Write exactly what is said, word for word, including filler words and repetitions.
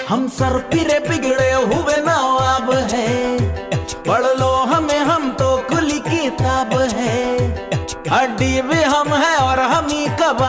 हम सर फिरे बिगड़े हुए नवाब है, पढ़ लो हमें हम तो खुली किताब है। हड्डी भी हम है और हम